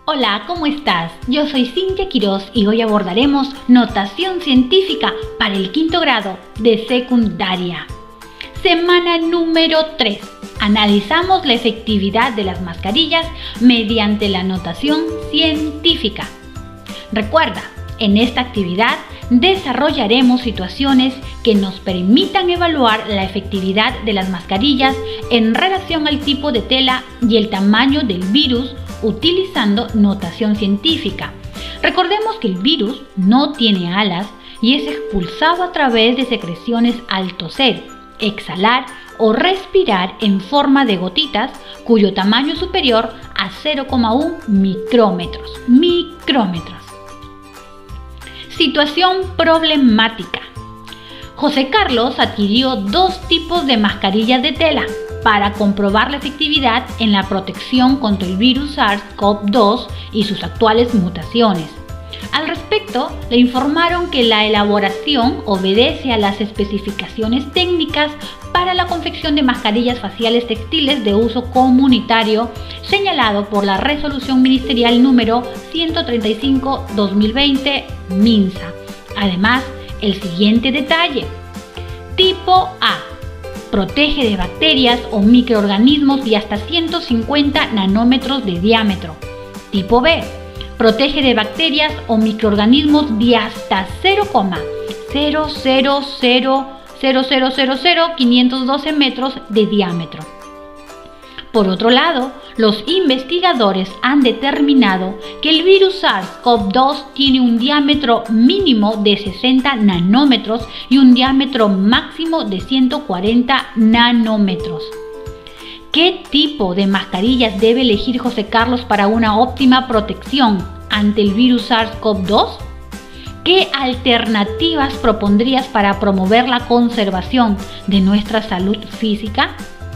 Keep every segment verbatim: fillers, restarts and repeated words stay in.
Hola, ¿cómo estás? Yo soy Cintia Quiroz y hoy abordaremos notación científica para el quinto grado de secundaria. Semana número tres. Analizamos la efectividad de las mascarillas mediante la notación científica. Recuerda, en esta actividad desarrollaremos situaciones que nos permitan evaluar la efectividad de las mascarillas en relación al tipo de tela y el tamaño del virus utilizando notación científica. Recordemos que el virus no tiene alas y es expulsado a través de secreciones al toser, exhalar o respirar en forma de gotitas cuyo tamaño es superior a cero coma uno micrómetros. Micrómetros. Situación problemática. José Carlos adquirió dos tipos de mascarillas de tela para comprobar la efectividad en la protección contra el virus SARS CoV dos y sus actuales mutaciones. Al respecto, le informaron que la elaboración obedece a las especificaciones técnicas para la confección de mascarillas faciales textiles de uso comunitario señalado por la Resolución Ministerial número ciento treinta y cinco guión dos mil veinte MINSA. Además, el siguiente detalle. Tipo A. Protege de bacterias o microorganismos de hasta ciento cincuenta nanómetros de diámetro. Tipo B. Protege de bacterias o microorganismos de hasta cero coma cero cero cero cero cero cero cero quinientos doce metros de diámetro. Por otro lado, los investigadores han determinado que el virus SARS CoV dos tiene un diámetro mínimo de sesenta nanómetros y un diámetro máximo de ciento cuarenta nanómetros. ¿Qué tipo de mascarillas debe elegir José Carlos para una óptima protección ante el virus SARS CoV dos? ¿Qué alternativas propondrías para promover la conservación de nuestra salud física?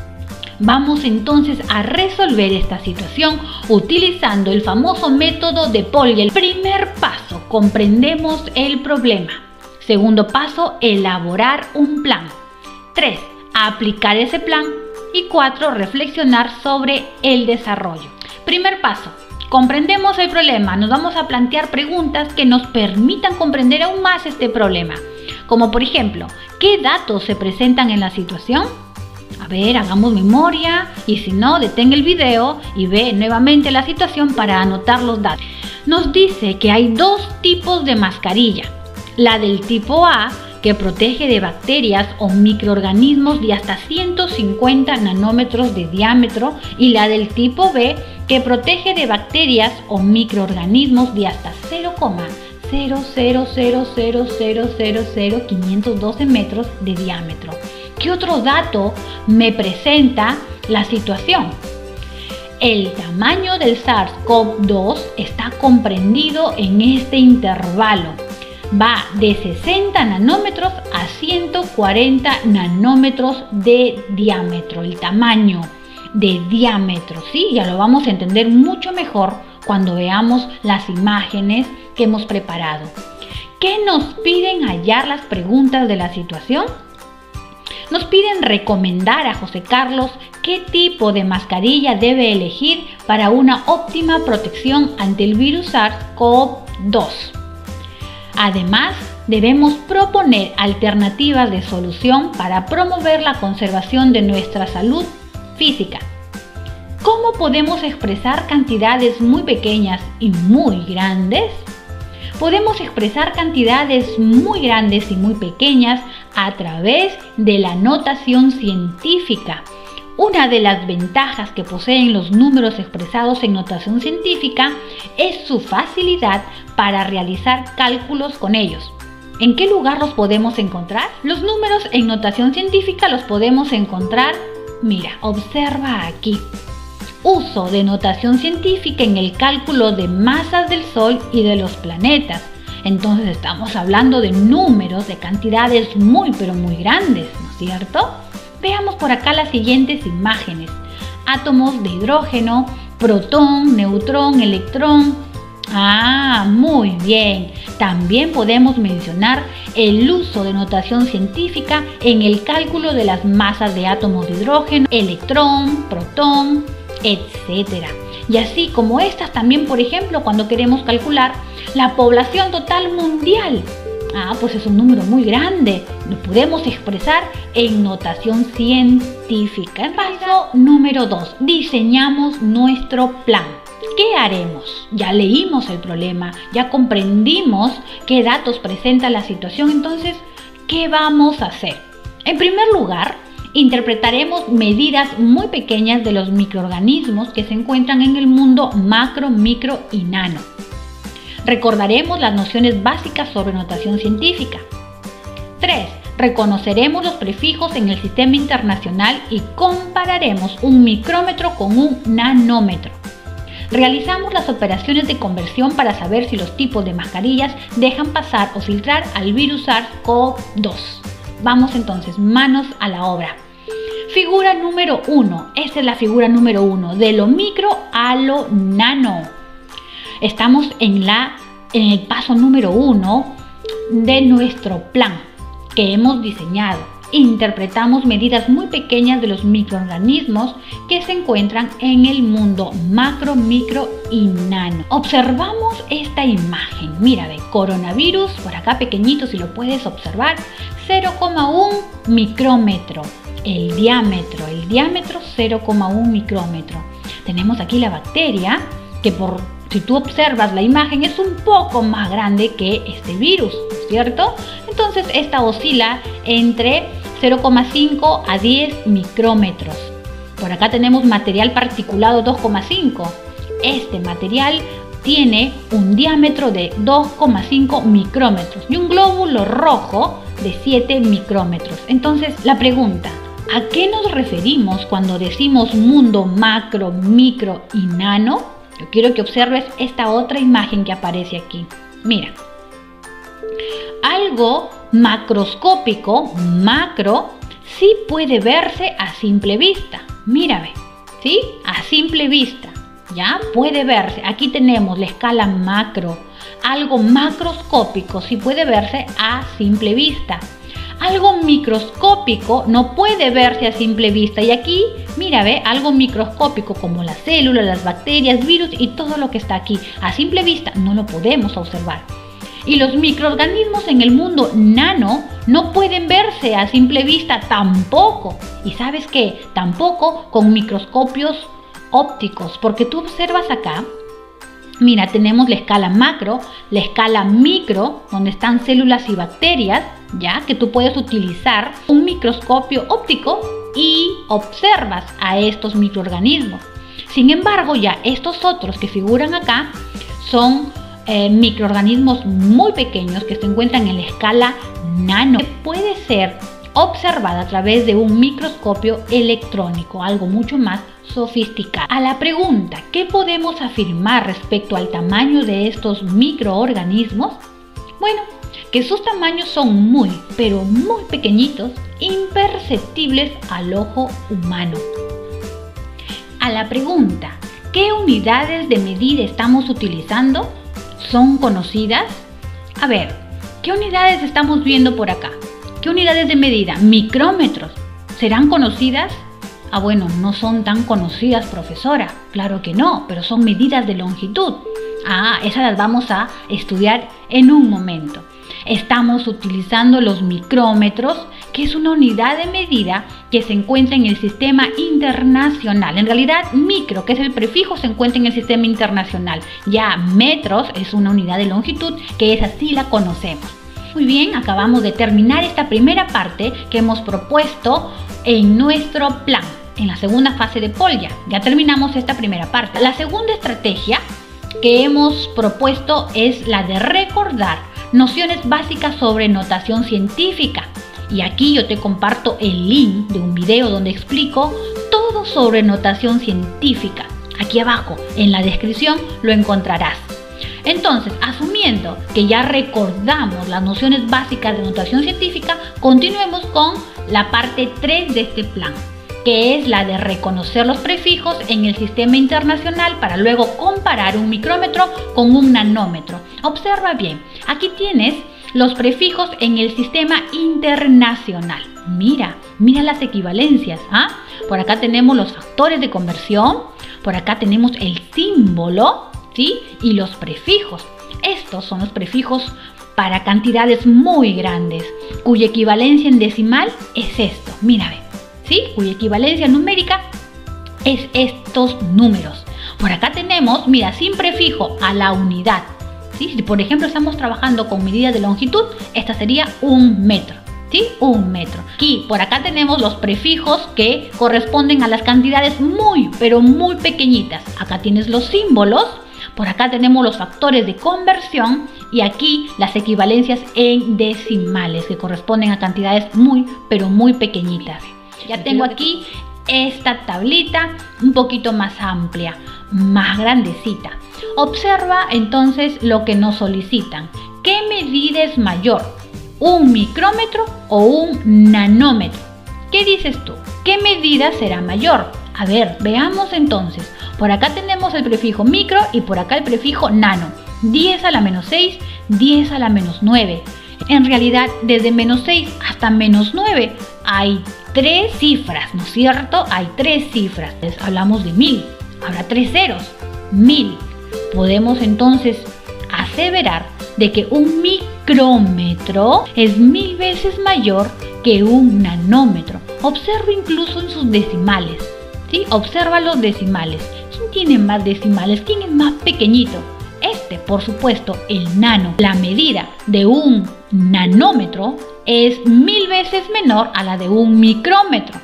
Vamos entonces a resolver esta situación utilizando el famoso método de Polya. Primer paso, comprendemos el problema. Segundo paso, elaborar un plan. tres. Aplicar ese plan. Y cuatro. Reflexionar sobre el desarrollo. Primer paso, comprendemos el problema. Nos vamos a plantear preguntas que nos permitan comprender aún más este problema. Como por ejemplo, ¿qué datos se presentan en la situación? A ver, hagamos memoria y si no, detén el video y ve nuevamente la situación para anotar los datos. Nos dice que hay dos tipos de mascarilla. La del tipo A, que protege de bacterias o microorganismos de hasta ciento cincuenta nanómetros de diámetro, y la del tipo B, que protege de bacterias o microorganismos de hasta cero coma cero cero cero cero cero cero cero quinientos doce metros de diámetro. ¿Qué otro dato me presenta la situación? El tamaño del SARS CoV dos está comprendido en este intervalo. Va de sesenta nanómetros a ciento cuarenta nanómetros de diámetro. El tamaño de diámetro, ¿sí? Ya lo vamos a entender mucho mejor cuando veamos las imágenes que hemos preparado. ¿Qué nos piden hallar las preguntas de la situación? Nos piden recomendar a José Carlos qué tipo de mascarilla debe elegir para una óptima protección ante el virus SARS CoV dos. Además, debemos proponer alternativas de solución para promover la conservación de nuestra salud física. ¿Cómo podemos expresar cantidades muy pequeñas y muy grandes? Podemos expresar cantidades muy grandes y muy pequeñas a través de la notación científica. Una de las ventajas que poseen los números expresados en notación científica es su facilidad para realizar cálculos con ellos. ¿En qué lugar los podemos encontrar? Los números en notación científica los podemos encontrar, mira, observa aquí. Uso de notación científica en el cálculo de masas del Sol y de los planetas. Entonces estamos hablando de números, de cantidades muy pero muy grandes, ¿no es cierto? Veamos por acá las siguientes imágenes. Átomos de hidrógeno, protón, neutrón, electrón. Ah, muy bien. También podemos mencionar el uso de notación científica en el cálculo de las masas de átomos de hidrógeno, electrón, protón, etcétera. Y así como estas también, por ejemplo, cuando queremos calcular la población total mundial. Ah, pues es un número muy grande. Lo podemos expresar en notación científica. Paso número dos. Diseñamos nuestro plan. ¿Qué haremos? Ya leímos el problema, ya comprendimos qué datos presenta la situación. Entonces, ¿qué vamos a hacer? En primer lugar, interpretaremos medidas muy pequeñas de los microorganismos que se encuentran en el mundo macro, micro y nano. Recordaremos las nociones básicas sobre notación científica. tres. Reconoceremos los prefijos en el sistema internacional y compararemos un micrómetro con un nanómetro. Realizamos las operaciones de conversión para saber si los tipos de mascarillas dejan pasar o filtrar al virus SARS CoV dos. Vamos entonces, manos a la obra. Figura número uno. Esta es la figura número uno, de lo micro a lo nano. Estamos en, la, en el paso número uno de nuestro plan que hemos diseñado. Interpretamos medidas muy pequeñas de los microorganismos que se encuentran en el mundo macro, micro y nano. Observamos esta imagen. Mira, de coronavirus, por acá pequeñito si lo puedes observar, cero coma uno micrómetro. El diámetro, el diámetro cero coma uno micrómetro. Tenemos aquí la bacteria que por si tú observas la imagen es un poco más grande que este virus, ¿cierto? Entonces esta oscila entre cero coma cinco a diez micrómetros. Por acá tenemos material particulado dos coma cinco. Este material tiene un diámetro de dos coma cinco micrómetros y un glóbulo rojo de siete micrómetros. Entonces la pregunta, ¿a qué nos referimos cuando decimos mundo macro, micro y nano? Yo quiero que observes esta otra imagen que aparece aquí. Mira, algo macroscópico, macro, sí puede verse a simple vista. Mírame, ¿sí? A simple vista, ¿ya? Puede verse. Aquí tenemos la escala macro. Algo macroscópico sí puede verse a simple vista. Algo microscópico no puede verse a simple vista. Y aquí, mira, ve, algo microscópico como las células, las bacterias, virus y todo lo que está aquí. A simple vista no lo podemos observar. Y los microorganismos en el mundo nano no pueden verse a simple vista tampoco. ¿Y sabes qué? Tampoco con microscopios ópticos. Porque tú observas acá, mira, tenemos la escala macro, la escala micro, donde están células y bacterias, ya que tú puedes utilizar un microscopio óptico y observas a estos microorganismos. Sin embargo, ya estos otros que figuran acá son eh, microorganismos muy pequeños que se encuentran en la escala nano. Puede ser observada a través de un microscopio electrónico, algo mucho más sofisticado. A la pregunta, ¿qué podemos afirmar respecto al tamaño de estos microorganismos? Bueno, que sus tamaños son muy, pero muy pequeñitos, imperceptibles al ojo humano. A la pregunta, ¿qué unidades de medida estamos utilizando? ¿Son conocidas? A ver, ¿qué unidades estamos viendo por acá? ¿Qué unidades de medida? Micrómetros. ¿Serán conocidas? Ah, bueno, no son tan conocidas, profesora. Claro que no, pero son medidas de longitud. Ah, esas las vamos a estudiar en un momento. Estamos utilizando los micrómetros, que es una unidad de medida que se encuentra en el sistema internacional. En realidad, micro, que es el prefijo, se encuentra en el sistema internacional. Ya metros es una unidad de longitud, que esa sí la conocemos. Muy bien, acabamos de terminar esta primera parte que hemos propuesto en nuestro plan, en la segunda fase de Polya. Ya terminamos esta primera parte. La segunda estrategia que hemos propuesto es la de recordar nociones básicas sobre notación científica. Y aquí yo te comparto el link de un video donde explico todo sobre notación científica. Aquí abajo en la descripción lo encontrarás. Entonces, asumiendo que ya recordamos las nociones básicas de notación científica, continuemos con la parte tres de este plan, que es la de reconocer los prefijos en el sistema internacional para luego comparar un micrómetro con un nanómetro. Observa bien, aquí tienes los prefijos en el sistema internacional. Mira, mira las equivalencias, ¿ah? Por acá tenemos los factores de conversión, Por acá tenemos el símbolo, ¿sí? Y los prefijos. Estos son los prefijos para cantidades muy grandes, cuya equivalencia en decimal es esto. Mira, ve, ¿sí? Cuya equivalencia numérica es estos números. Por acá tenemos, mira, sin prefijo a la unidad, ¿sí? Si por ejemplo estamos trabajando con medidas de longitud, esta sería un metro, ¿sí? Un metro. Aquí, por acá tenemos los prefijos que corresponden a las cantidades muy, pero muy pequeñitas. Acá tienes los símbolos, por acá tenemos los factores de conversión y aquí las equivalencias en decimales que corresponden a cantidades muy, pero muy pequeñitas. Ya tengo aquí esta tablita un poquito más amplia, más grandecita. Observa entonces lo que nos solicitan. ¿Qué medida es mayor? ¿Un micrómetro o un nanómetro? ¿Qué dices tú? ¿Qué medida será mayor? A ver, veamos entonces. Por acá tenemos el prefijo micro y por acá el prefijo nano. diez a la menos seis, diez a la menos nueve. En realidad, desde menos seis hasta menos nueve hay tres cifras, ¿no es cierto? Hay tres cifras. Hablamos de mil. Habrá tres ceros. Mil. Podemos entonces aseverar de que un micrómetro es mil veces mayor que un nanómetro. Observa incluso en sus decimales, ¿sí? Observa los decimales. ¿Quién tiene más decimales? ¿Quién es más pequeñito? Este, por supuesto, el nano. La medida de un nanómetro es mil veces menor a la de un micrómetro.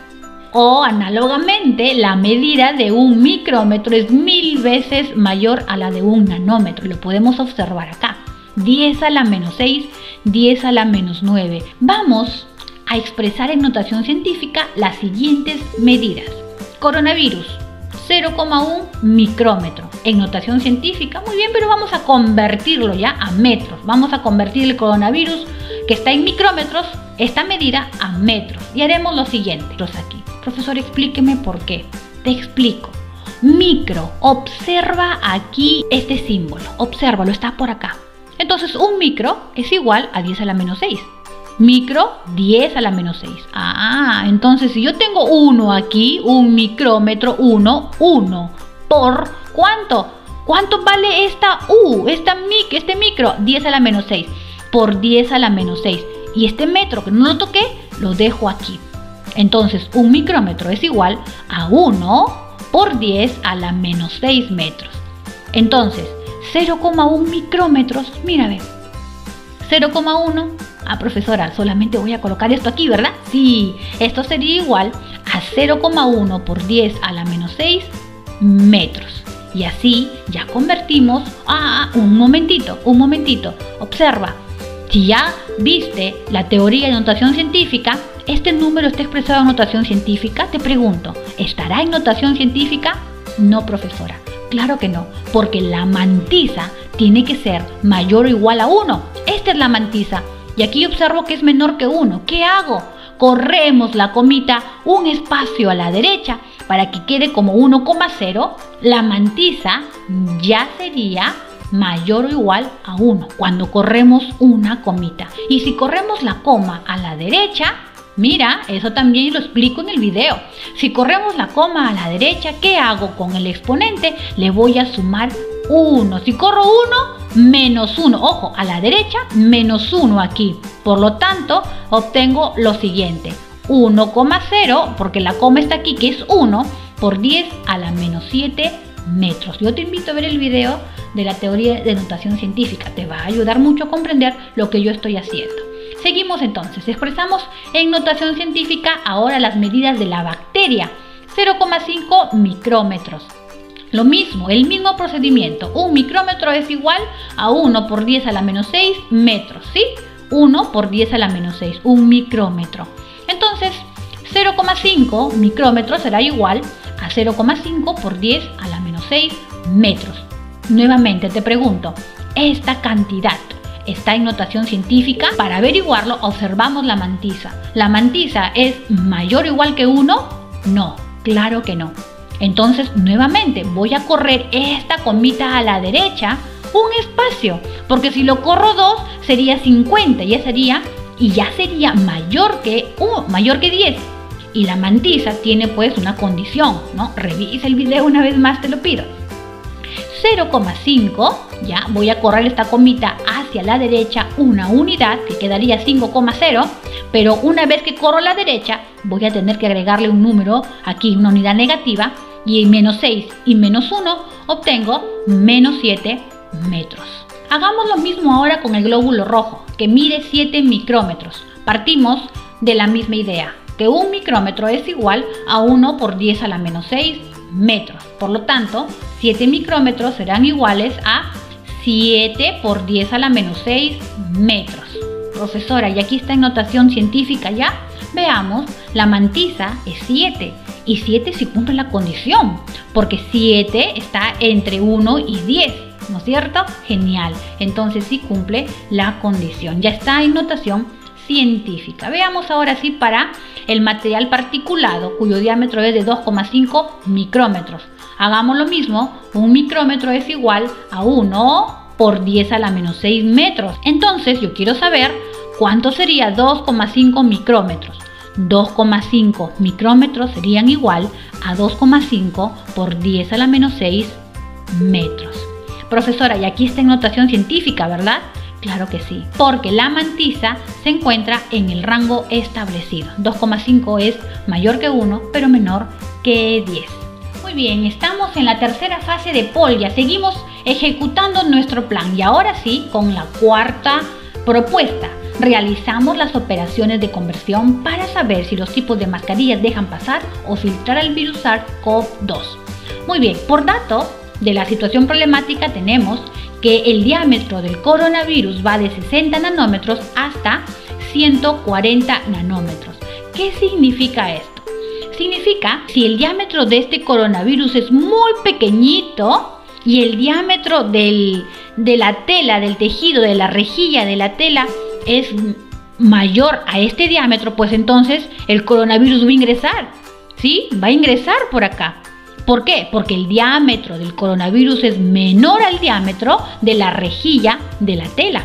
O análogamente, la medida de un micrómetro es mil veces mayor a la de un nanómetro. Lo podemos observar acá. diez a la menos seis, diez a la menos nueve. Vamos a expresar en notación científica las siguientes medidas. Coronavirus, cero coma uno micrómetro. En notación científica, muy bien, pero vamos a convertirlo ya a metros. Vamos a convertir el coronavirus que está en micrómetros, esta medida, a metros. Y haremos lo siguiente. Aquí. Profesor, explíqueme por qué. Te explico. Micro, observa aquí este símbolo. Obsérvalo, está por acá. Entonces, un micro es igual a diez a la menos seis. Micro, diez a la menos seis. Ah, entonces si yo tengo uno aquí, un micrómetro, uno, uno. ¿Por cuánto? ¿Cuánto vale esta U, esta mic, este micro? diez a la menos seis. Por diez a la menos seis. Y este metro que no lo toqué, lo dejo aquí. Entonces, un micrómetro es igual a uno por diez a la menos seis metros. Entonces, cero coma uno micrómetros, mira, ve. cero coma uno. Ah, profesora, solamente voy a colocar esto aquí, ¿verdad? Sí, esto sería igual a cero coma uno por diez a la menos seis metros. Y así ya convertimos. Ah, un momentito, un momentito. Observa. Si ya viste la teoría de notación científica, este número está expresado en notación científica, te pregunto, ¿estará en notación científica? No, profesora, claro que no, porque la mantisa tiene que ser mayor o igual a uno. Esta es la mantisa, y aquí observo que es menor que uno. ¿Qué hago? Corremos la comita un espacio a la derecha para que quede como uno coma cero. La mantisa ya sería mayor o igual a uno cuando corremos una comita. Y si corremos la coma a la derecha, mira, eso también lo explico en el video. Si corremos la coma a la derecha, ¿qué hago con el exponente? Le voy a sumar uno. Si corro uno, menos uno. Ojo, a la derecha, menos uno aquí. Por lo tanto, obtengo lo siguiente. uno coma cero, porque la coma está aquí, que es uno, por diez a la menos siete metros. Yo te invito a ver el video de la teoría de notación científica. Te va a ayudar mucho a comprender lo que yo estoy haciendo. Seguimos entonces. Expresamos en notación científica ahora las medidas de la bacteria. cero coma cinco micrómetros. Lo mismo, el mismo procedimiento. Un micrómetro es igual a uno por diez a la menos seis metros, ¿sí? uno por diez a la menos seis, un micrómetro. Entonces, cero coma cinco micrómetros será igual a cero coma cinco por diez a la menos seis metros. Nuevamente te pregunto, ¿esta cantidad está en notación científica? Para averiguarlo, observamos la mantisa. ¿La mantisa es mayor o igual que uno? No, claro que no. Entonces, nuevamente, voy a correr esta comita a la derecha un espacio, porque si lo corro dos, sería cincuenta, ya sería, y ya sería mayor que, uh, mayor que diez. Y la mantisa tiene pues una condición, ¿no? Revisa el video una vez más, te lo pido. cero coma cinco, ya voy a correr esta comita hacia la derecha una unidad, que quedaría cinco coma cero, pero una vez que corro a la derecha voy a tener que agregarle un número, aquí una unidad negativa, y en menos seis y menos uno obtengo menos siete metros. Hagamos lo mismo ahora con el glóbulo rojo, que mide siete micrómetros. Partimos de la misma idea, que un micrómetro es igual a uno por diez a la menos seis metros. Por lo tanto, siete micrómetros serán iguales a siete por diez a la menos seis metros. Profesora, y aquí está en notación científica ya. Veamos, la mantisa es siete y siete sí cumple la condición, porque siete está entre uno y diez, ¿no es cierto? Genial, entonces sí cumple la condición, ya está en notación científica. Veamos ahora sí para el material particulado, cuyo diámetro es de dos coma cinco micrómetros. Hagamos lo mismo, un micrómetro es igual a uno por diez a la menos seis metros. Entonces yo quiero saber cuánto sería dos coma cinco micrómetros. dos coma cinco micrómetros serían igual a dos coma cinco por diez a la menos seis metros. Profesora, y aquí está en notación científica, ¿verdad? Claro que sí, porque la mantisa se encuentra en el rango establecido. dos coma cinco es mayor que uno, pero menor que diez. Muy bien, estamos en la tercera fase de Polya. Seguimos ejecutando nuestro plan y ahora sí, con la cuarta propuesta. Realizamos las operaciones de conversión para saber si los tipos de mascarillas dejan pasar o filtrar el virus SARS CoV dos. Muy bien, por dato de la situación problemática tenemos que el diámetro del coronavirus va de sesenta nanómetros hasta ciento cuarenta nanómetros. ¿Qué significa esto? Significa si el diámetro de este coronavirus es muy pequeñito y el diámetro del, de la tela, del tejido, de la rejilla de la tela es mayor a este diámetro, pues entonces el coronavirus va a ingresar, ¿sí? Va a ingresar por acá. ¿Por qué? Porque el diámetro del coronavirus es menor al diámetro de la rejilla de la tela.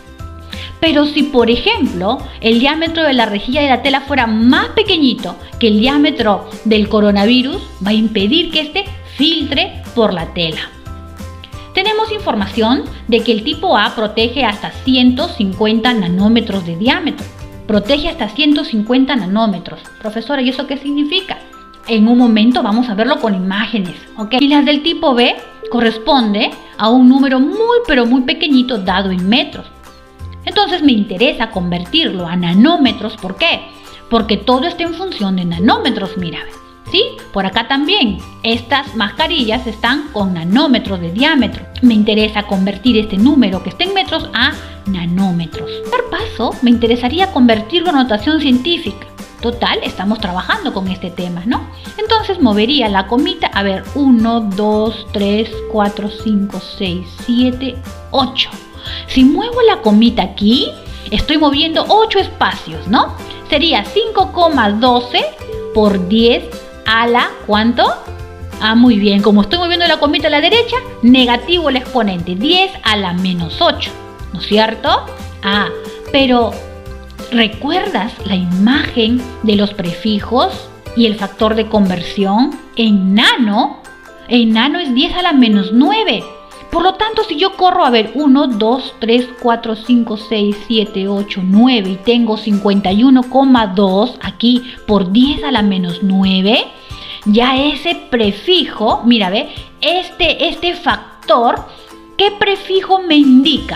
Pero si, por ejemplo, el diámetro de la rejilla de la tela fuera más pequeñito que el diámetro del coronavirus, va a impedir que éste filtre por la tela. Tenemos información de que el tipo A protege hasta ciento cincuenta nanómetros de diámetro. Protege hasta ciento cincuenta nanómetros. Profesora, ¿y eso qué significa? En un momento vamos a verlo con imágenes, ¿ok? Y las del tipo B corresponde a un número muy pero muy pequeñito dado en metros. Entonces me interesa convertirlo a nanómetros. ¿Por qué? Porque todo está en función de nanómetros, mira, ¿sí? Por acá también, estas mascarillas están con nanómetros de diámetro. Me interesa convertir este número que está en metros a nanómetros. Por paso, me interesaría convertirlo a notación científica. Total, estamos trabajando con este tema, ¿no? Entonces movería la comita, a ver, uno, dos, tres, cuatro, cinco, seis, siete, ocho. Si muevo la comita aquí, estoy moviendo ocho espacios, ¿no? Sería cinco coma doce por diez a la, ¿cuánto? Ah, muy bien, como estoy moviendo la comita a la derecha, negativo el exponente, diez a la menos ocho, ¿no es cierto? Ah, pero ¿recuerdas la imagen de los prefijos y el factor de conversión? En nano, en nano es diez a la menos nueve. Por lo tanto, si yo corro, a ver, uno, dos, tres, cuatro, cinco, seis, siete, ocho, nueve y tengo cincuenta y uno coma dos aquí por diez a la menos nueve, ya ese prefijo, mira, ve, este, este factor, ¿qué prefijo me indica?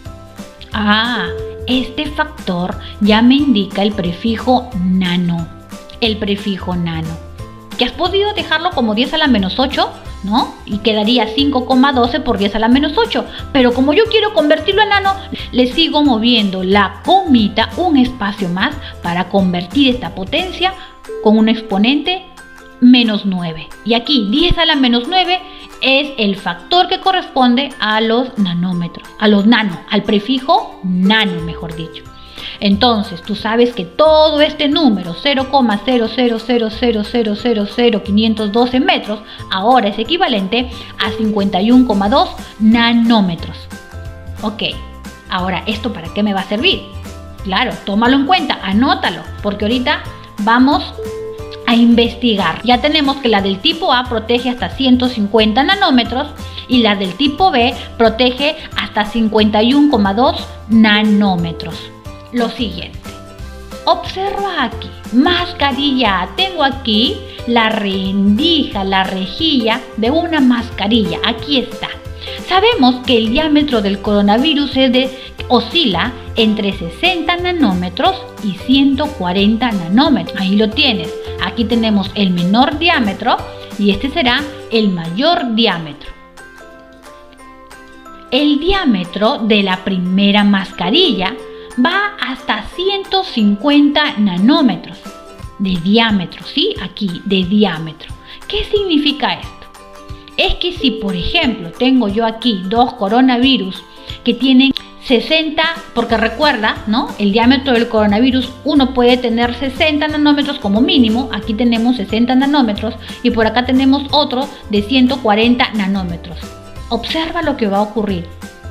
Ah, este factor ya me indica el prefijo nano, el prefijo nano. Que has podido dejarlo como diez a la menos ocho, ¿no? Y quedaría cinco coma doce por diez a la menos ocho. Pero como yo quiero convertirlo a nano, le sigo moviendo la comita un espacio más para convertir esta potencia con un exponente menos nueve. Y aquí diez a la menos nueve es el factor que corresponde a los nanómetros, a los nano, al prefijo nano, mejor dicho. Entonces, tú sabes que todo este número, cero coma cero cero cero cero cero cero cero quinientos doce metros, ahora es equivalente a cincuenta y uno coma dos nanómetros. Ok, ahora, ¿esto para qué me va a servir? Claro, tómalo en cuenta, anótalo, porque ahorita vamos a investigar. Ya tenemos que la del tipo A protege hasta ciento cincuenta nanómetros y la del tipo B protege hasta cincuenta y uno coma dos nanómetros. Lo siguiente, observa aquí, mascarilla A. Tengo aquí la rendija, la rejilla de una mascarilla. Aquí está. Sabemos que el diámetro del coronavirus es de, oscila entre sesenta nanómetros y ciento cuarenta nanómetros. Ahí lo tienes. Aquí tenemos el menor diámetro y este será el mayor diámetro. El diámetro de la primera mascarilla va hasta ciento cincuenta nanómetros de diámetro, ¿sí? Aquí, de diámetro. ¿Qué significa esto? Es que si, por ejemplo, tengo yo aquí dos coronavirus que tienen sesenta, porque recuerda, ¿no? El diámetro del coronavirus, uno puede tener sesenta nanómetros como mínimo. Aquí tenemos sesenta nanómetros y por acá tenemos otro de ciento cuarenta nanómetros. Observa lo que va a ocurrir.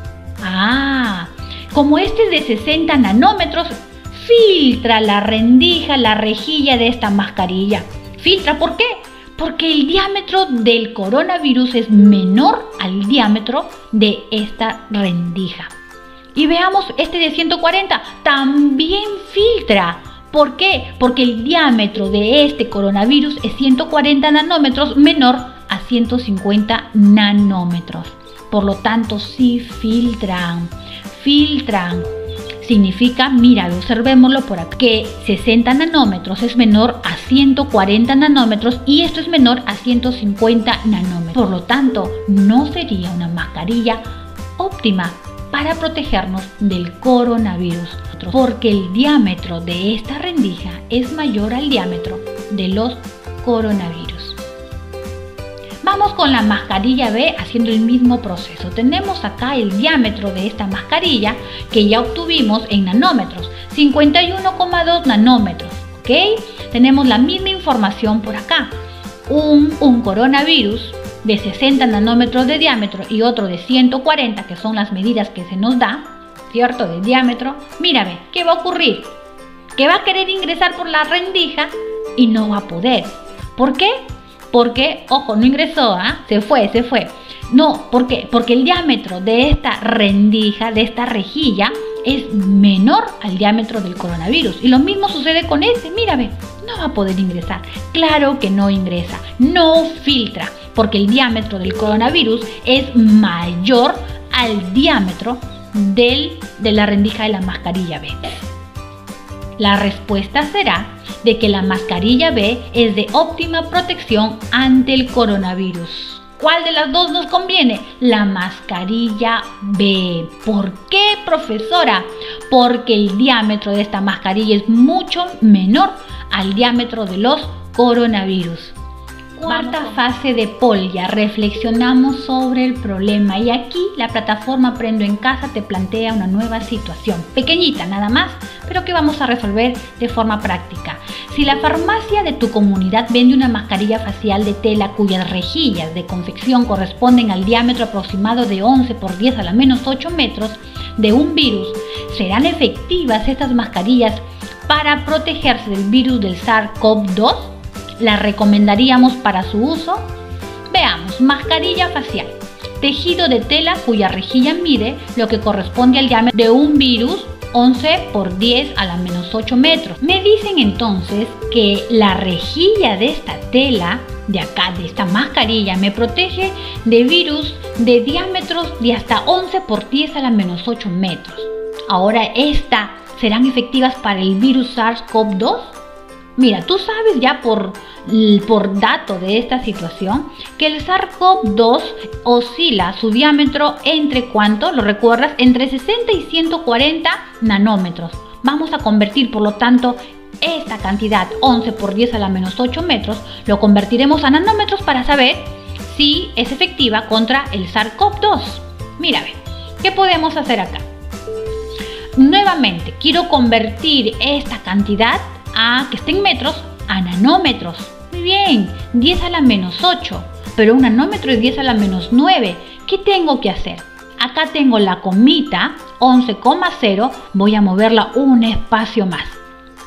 Ah, como este es de sesenta nanómetros, filtra la rendija, la rejilla de esta mascarilla. Filtra, ¿por qué? Porque el diámetro del coronavirus es menor al diámetro de esta rendija. Y veamos este de ciento cuarenta, también filtra. ¿Por qué? Porque el diámetro de este coronavirus es ciento cuarenta nanómetros menor a ciento cincuenta nanómetros. Por lo tanto, sí filtran, filtran. Significa, mira, observémoslo por aquí, que sesenta nanómetros es menor a ciento cuarenta nanómetros y esto es menor a ciento cincuenta nanómetros. Por lo tanto, no sería una mascarilla óptima para protegernos del coronavirus, porque el diámetro de esta rendija es mayor al diámetro de los coronavirus. Vamos con la mascarilla B haciendo el mismo proceso. Tenemos acá el diámetro de esta mascarilla que ya obtuvimos en nanómetros, cincuenta y uno coma dos nanómetros, ¿ok? Tenemos la misma información por acá. Un, un coronavirus de sesenta nanómetros de diámetro y otro de ciento cuarenta, que son las medidas que se nos da, ¿cierto? De diámetro. Mírame, ¿qué va a ocurrir? Que va a querer ingresar por la rendija y no va a poder. ¿Por qué? Porque, ojo, no ingresó, ¿ah? Se fue, se fue. No, ¿por qué? Porque el diámetro de esta rendija, de esta rejilla, es menor al diámetro del coronavirus. Y lo mismo sucede con este, mírame, no va a poder ingresar. Claro que no ingresa, no filtra, porque el diámetro del coronavirus es mayor al diámetro del, de la rendija de la mascarilla B. La respuesta será de que la mascarilla B es de óptima protección ante el coronavirus. ¿Cuál de las dos nos conviene? La mascarilla B. ¿Por qué, profesora? Porque el diámetro de esta mascarilla es mucho menor al diámetro de los coronavirus. Cuarta fase de Polia, reflexionamos sobre el problema y aquí la plataforma Aprendo en Casa te plantea una nueva situación, pequeñita nada más, pero que vamos a resolver de forma práctica. Si la farmacia de tu comunidad vende una mascarilla facial de tela cuyas rejillas de confección corresponden al diámetro aproximado de once por diez a la menos ocho metros de un virus, ¿serán efectivas estas mascarillas para protegerse del virus del SARS CoV dos? ¿La recomendaríamos para su uso? Veamos, mascarilla facial, tejido de tela cuya rejilla mide lo que corresponde al diámetro de un virus, once por diez a la menos ocho metros. Me dicen entonces que la rejilla de esta tela, de acá, de esta mascarilla, me protege de virus de diámetros de hasta once por diez a la menos ocho metros. Ahora, ¿estas serán efectivas para el virus SARS CoV dos? Mira, tú sabes ya por, por dato de esta situación que el SARS CoV dos oscila su diámetro entre ¿cuánto? ¿Lo recuerdas? Entre sesenta y ciento cuarenta nanómetros. Vamos a convertir, por lo tanto, esta cantidad, once por diez a la menos ocho metros, lo convertiremos a nanómetros para saber si es efectiva contra el SARS CoV dos. Mira, ve, ¿qué podemos hacer acá? Nuevamente, quiero convertir esta cantidad a que esté en metros a nanómetros. Muy bien, diez a la menos ocho, pero un nanómetro es diez a la menos nueve. ¿Qué tengo que hacer? Acá tengo la comita once coma cero, voy a moverla un espacio más.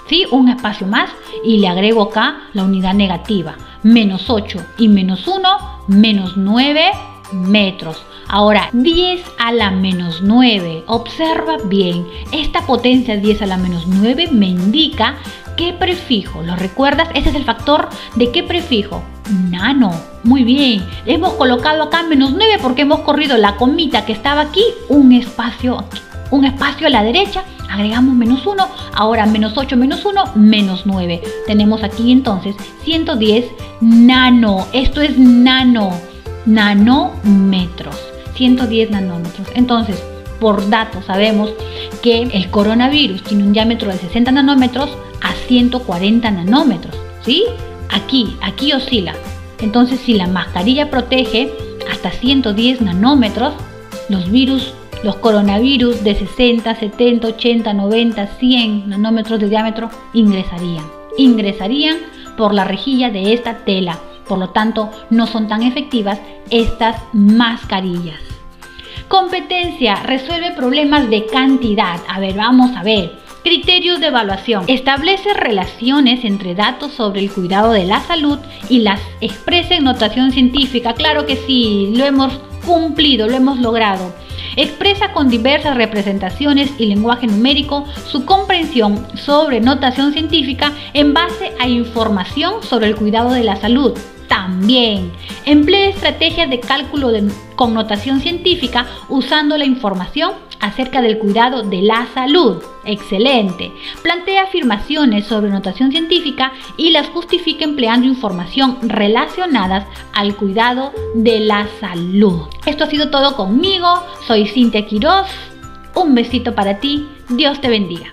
¿sí? Un espacio más y le agrego acá la unidad negativa. Menos ocho y menos uno, menos nueve metros. Ahora, diez a la menos nueve. Observa bien, esta potencia diez a la menos nueve me indica qué prefijo. ¿Lo recuerdas? Ese es el factor de qué prefijo. Nano. Muy bien. Hemos colocado acá menos nueve porque hemos corrido la comita que estaba aquí, un espacio aquí, un espacio a la derecha. Agregamos menos uno, ahora menos ocho menos uno, menos nueve. Tenemos aquí entonces ciento diez nano. Esto es nano. Nanómetros. ciento diez nanómetros. Entonces, por datos sabemos que el coronavirus tiene un diámetro de sesenta nanómetros a ciento cuarenta nanómetros, ¿sí? Aquí, aquí oscila. Entonces, si la mascarilla protege hasta ciento diez nanómetros, los virus, los coronavirus de sesenta, setenta, ochenta, noventa, cien nanómetros de diámetro ingresarían. Ingresarían por la rejilla de esta tela. Por lo tanto, no son tan efectivas estas mascarillas. Competencia. Resuelve problemas de cantidad. A ver, vamos a ver. Criterios de evaluación. Establece relaciones entre datos sobre el cuidado de la salud y las expresa en notación científica. Claro que sí, lo hemos cumplido, lo hemos logrado. Expresa con diversas representaciones y lenguaje numérico su comprensión sobre notación científica en base a información sobre el cuidado de la salud. También emplea estrategias de cálculo de connotación científica usando la información acerca del cuidado de la salud. Excelente. Plantea afirmaciones sobre notación científica y las justifica empleando información relacionadas al cuidado de la salud. Esto ha sido todo conmigo. Soy Cintia Quiroz. Un besito para ti. Dios te bendiga.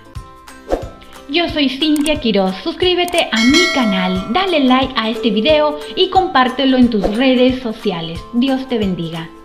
Yo soy Cintia Quiroz. Suscríbete a mi canal, dale like a este video y compártelo en tus redes sociales. Dios te bendiga.